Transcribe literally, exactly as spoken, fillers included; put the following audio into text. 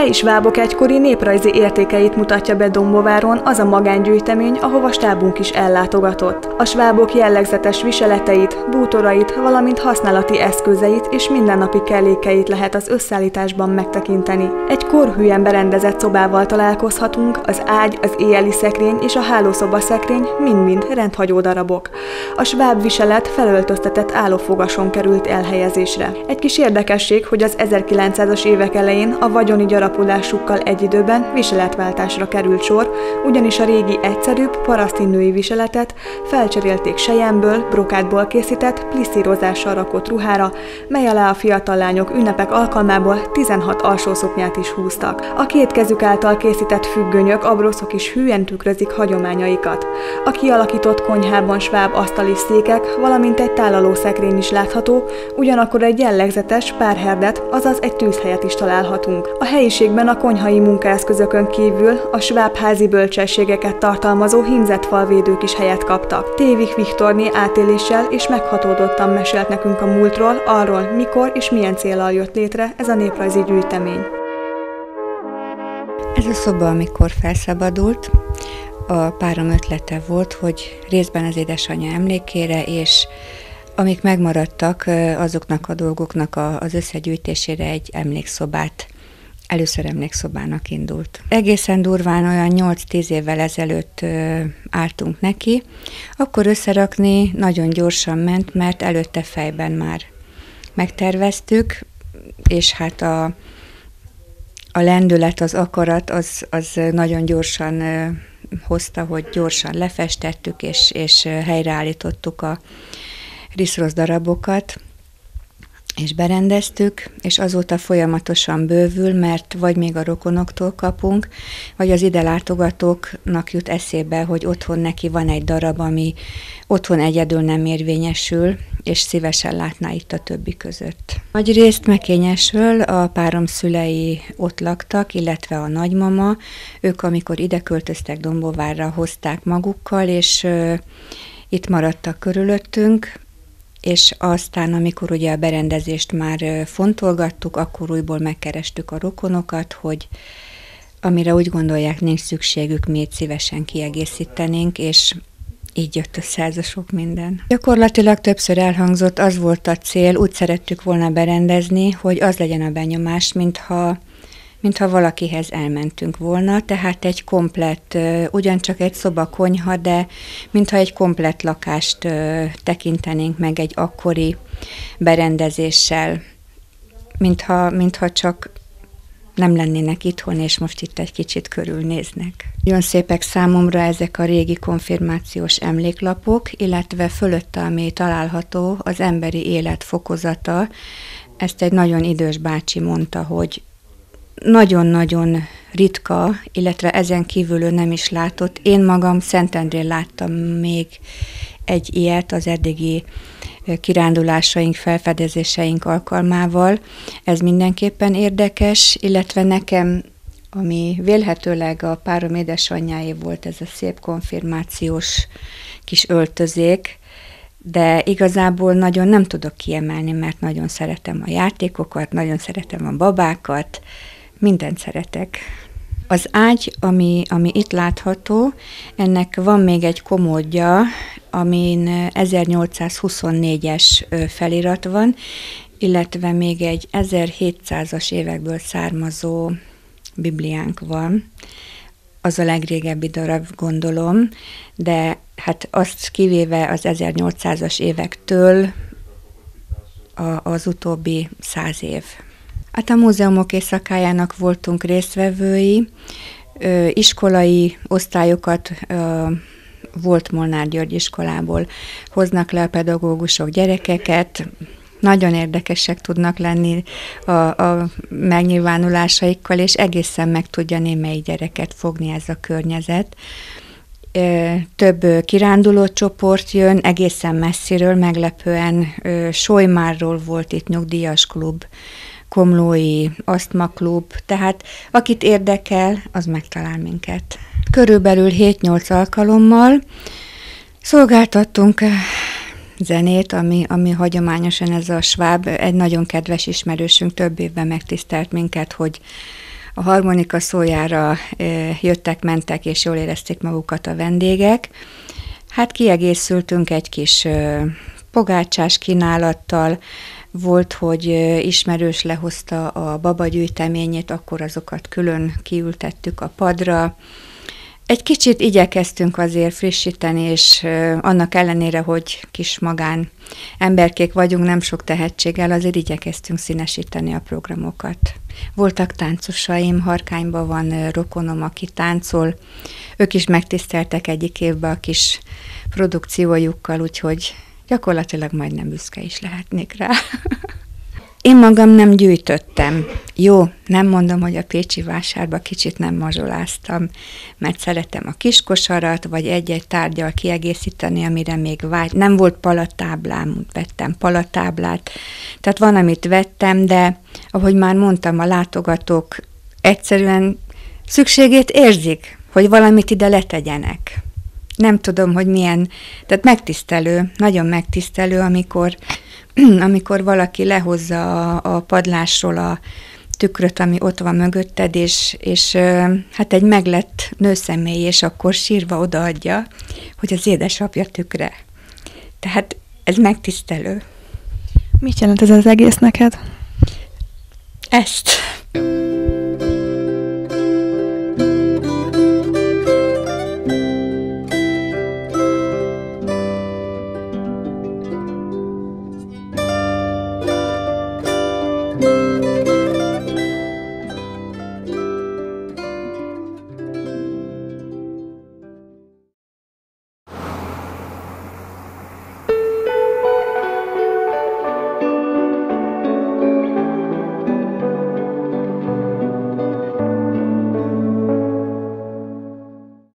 helyi svábok egykori néprajzi értékeit mutatja be Dombováron az a magángyűjtemény, ahova stábunk is ellátogatott. A svábok jellegzetes viseleteit, bútorait, valamint használati eszközeit és mindennapi kellékeit lehet az összeállításban megtekinteni. Egy korhűen berendezett szobával találkozhatunk, az ágy, az éjjeli szekrény és a hálószoba szekrény mind-mind rendhagyó darabok. A sváb viselet felöltöztetett állófogason került elhelyezésre. Egy kis érdekesség, hogy az ezerkilencszázas évek elején a vagyoni gyarapodásukkal egy időben viseletváltásra került sor, ugyanis a régi egyszerűbb paraszti női viseletet felcserélték selyemből, brokátból készített, pliszírozással rakott ruhára, mely alá a fiatal lányok ünnepek alkalmából tizenhat alsószoknyát is húztak. A két kezük által készített függönyök, abroszok is hűen tükrözik hagyományaikat. A kialakított konyhában sváb asztali székek, valamint egy tálaló szekrény is látható, ugyanakkor egy jellegzetes párherdet, azaz egy tűzhelyet is találhatunk. A helyiségben a konyhai munkaeszközökön kívül a sváb házi bölcsességeket tartalmazó hímzett falvédők is helyet kaptak. Tévik Viktorné átéléssel és meghatódottan mesélt nekünk a múltról, arról, mikor és milyen céllal jött létre ez a néprajzi gyűjtemény. Ez a szoba, amikor felszabadult, a párom ötlete volt, hogy részben az édesanyja emlékére, és amik megmaradtak, azoknak a dolgoknak az összegyűjtésére egy emlékszobát, először emlékszobának indult. Egészen durván olyan nyolc-tíz évvel ezelőtt álltunk neki, akkor összerakni nagyon gyorsan ment, mert előtte fejben már megterveztük, és hát a, a lendület, az akarat az, az nagyon gyorsan hozta, hogy gyorsan lefestettük, és, és helyreállítottuk a riszrosz darabokat, és berendeztük, és azóta folyamatosan bővül, mert vagy még a rokonoktól kapunk, vagy az ide látogatóknak jut eszébe, hogy otthon neki van egy darab, ami otthon egyedül nem érvényesül, és szívesen látná itt a többi között. Nagy részt megkényesül, a párom szülei ott laktak, illetve a nagymama. Ők, amikor ide költöztek Dombóvárra, hozták magukkal, és ö, itt maradtak körülöttünk, és aztán, amikor ugye a berendezést már fontolgattuk, akkor újból megkerestük a rokonokat, hogy amire úgy gondolják, nincs szükségük, mi itt szívesen kiegészítenénk, és így jött össze ez a sok minden. Gyakorlatilag többször elhangzott, az volt a cél, úgy szerettük volna berendezni, hogy az legyen a benyomás, mintha mintha valakihez elmentünk volna, tehát egy komplett, ugyancsak egy szoba-konyha, de mintha egy komplett lakást tekintenénk meg egy akkori berendezéssel, mintha, mintha csak nem lennének itthon, és most itt egy kicsit körülnéznek. Nagyon szépek számomra ezek a régi konfirmációs emléklapok, illetve fölötte, ami található, az emberi élet fokozata. Ezt egy nagyon idős bácsi mondta, hogy nagyon-nagyon ritka, illetve ezen kívül ő nem is látott. Én magam Szentendrén láttam még egy ilyet az eddigi kirándulásaink, felfedezéseink alkalmával. Ez mindenképpen érdekes, illetve nekem, ami vélhetőleg a párom édesanyjáé volt, ez a szép konfirmációs kis öltözék, de igazából nagyon nem tudok kiemelni, mert nagyon szeretem a játékokat, nagyon szeretem a babákat, mindent szeretek. Az ágy, ami, ami itt látható, ennek van még egy komódja, amin ezernyolcszázhuszonnégyes felirat van, illetve még egy ezerhétszázas évekből származó bibliánk van. Az a legrégebbi darab, gondolom, de hát azt kivéve az ezernyolcszázas évektől a, az utóbbi száz év. Hát a múzeumok éjszakájának voltunk résztvevői, ö, iskolai osztályokat ö, volt Molnár György iskolából, hoznak le a pedagógusok gyerekeket, nagyon érdekesek tudnak lenni a, a megnyilvánulásaikkal, és egészen meg tudja némelyik gyereket fogni ez a környezet. Több kiránduló csoport jön, egészen messziről, meglepően Solymárról volt itt nyugdíjas klub, komlói asztmaklub, tehát akit érdekel, az megtalál minket. Körülbelül hét-nyolc alkalommal szolgáltattunk zenét, ami, ami hagyományosan ez a sváb, egy nagyon kedves ismerősünk több évben megtisztelt minket, hogy a harmonika szójára jöttek, mentek, és jól érezték magukat a vendégek. Hát kiegészültünk egy kis pogácsás kínálattal, volt, hogy ismerős lehozta a babagyűjteményét, akkor azokat külön kiültettük a padra. Egy kicsit igyekeztünk azért frissíteni, és annak ellenére, hogy kis magán emberkék vagyunk, nem sok tehetséggel, azért igyekeztünk színesíteni a programokat. Voltak táncosaim, Harkányban van rokonom, aki táncol. Ők is megtiszteltek egyik évben a kis produkciójukkal, úgyhogy gyakorlatilag majdnem büszke is lehetnék rá. Én magam nem gyűjtöttem. Jó, nem mondom, hogy a pécsi vásárba kicsit nem mazsoláztam, mert szeretem a kiskosarat, vagy egy-egy tárgyal kiegészíteni, amire még vágy. Nem volt palatáblám, vettem palatáblát. Tehát van, amit vettem, de ahogy már mondtam, a látogatók egyszerűen szükségét érzik, hogy valamit ide letegyenek. Nem tudom, hogy milyen, tehát megtisztelő, nagyon megtisztelő, amikor amikor valaki lehozza a, a padlásról a tükröt, ami ott van mögötted, és, és hát egy meglett nőszemély, és akkor sírva odaadja, hogy az édesapja tükre. Tehát ez megtisztelő. Mit jelent ez az egész neked? Ezt.